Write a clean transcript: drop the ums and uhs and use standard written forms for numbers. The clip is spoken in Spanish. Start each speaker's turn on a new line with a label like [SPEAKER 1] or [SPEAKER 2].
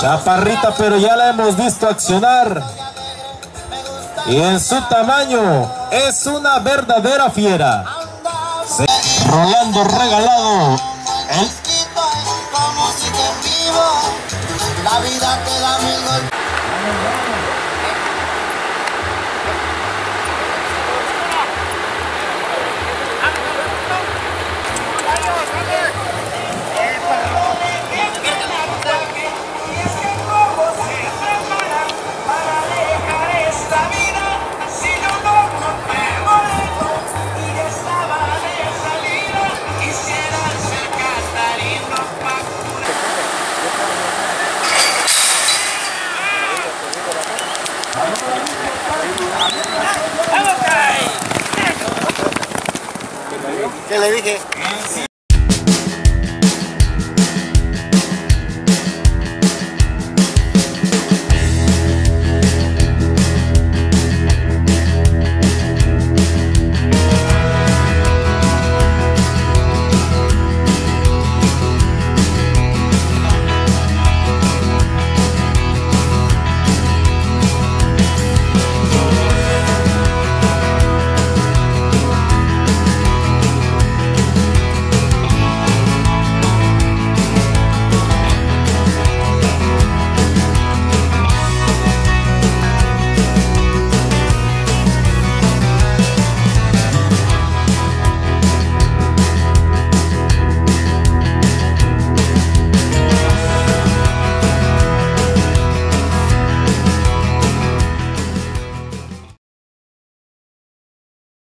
[SPEAKER 1] Chaparrita, pero ya la hemos visto accionar. Y en su tamaño es una verdadera fiera. Rolando Regalado.
[SPEAKER 2] Como si te vivo, la vida te da mil golpes. ¿Qué le dije?